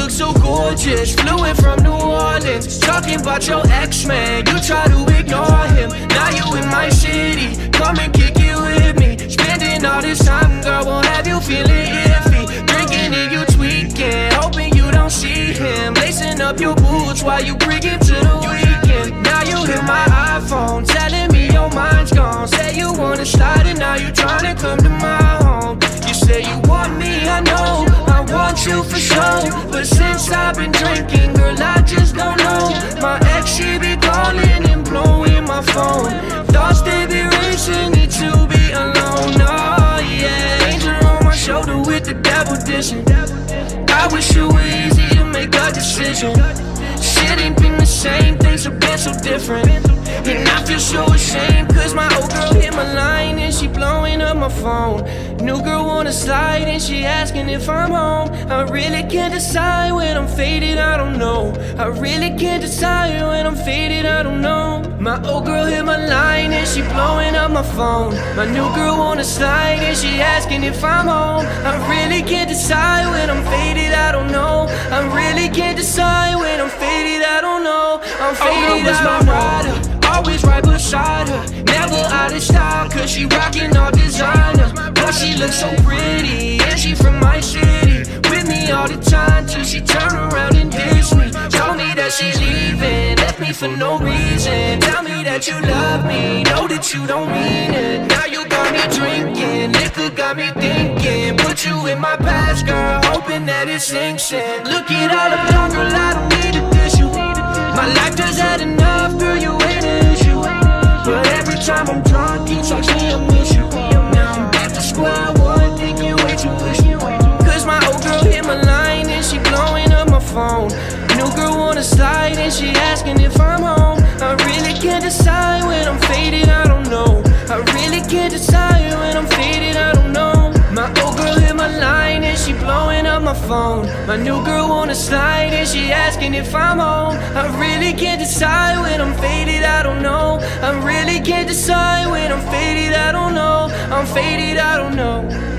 look so gorgeous, flew in from New Orleans. Talking about your ex-man, you try to ignore him. Now you in my city, come and kick it with me. Spending all this time, girl, won't have you feeling iffy. Drinking and you tweaking, hoping you don't see him. Lacing up your boots while you bring him to the weekend. Now you hit my iPhone, telling me your mind's gone. Say you wanna slide and now you tryna come to my home. You say you want me, I know, I want you for sure. But since I've been drinking, girl, I just don't know. My ex, she be calling and blowing my phone. Thoughts they be racing, need to be alone. Oh yeah, angel on my shoulder with the devil dishing. I wish it were easy to make a decision. Shit ain't been the same, things have been so different. And I feel so ashamed, cause my old girl hit my line and she blowing up my phone. New girl wanna slide and she asking if I'm home. I really can't decide when I'm faded, I don't know. I really can't decide when I'm faded, I don't know. My old girl hit my line and she blowing up my phone. My new girl wanna slide and she asking if I'm home. I really can't decide when I'm faded, I don't know. I really can't decide when I'm faded, I don't know. I'm faded, I don't know. Always right beside her, never out of style, cause she rockin' all designer. But she looks so pretty, and she from my city. With me all the time, till she turn around and diss me. Told me that she's leaving, left me for no reason. Tell me that you love me, know that you don't mean it. Now you got me drinking, liquor got me thinking. Put you in my past, girl, hoping that it sinks in. Look at all the done, girl, I don't need to diss you. My life just had enough, girl, you ain't an issue. But every time I'm drunk, you talk me, I miss you. Now I'm back to square one, thinking way too wishy. Cause my old girl hit my line and she blowing up my phone. New girl wanna slide and she asking if I'm home. I really can't decide when I'm faded, I don't know. I really can't decide when I'm faded, I don't know. My old girl hit my line and she blowing up my phone. My new girl wanna slide and she asking if I'm home. I really can't decide when I'm faded, I don't know. I really can't decide when I'm faded, I don't know. I'm faded, I don't know.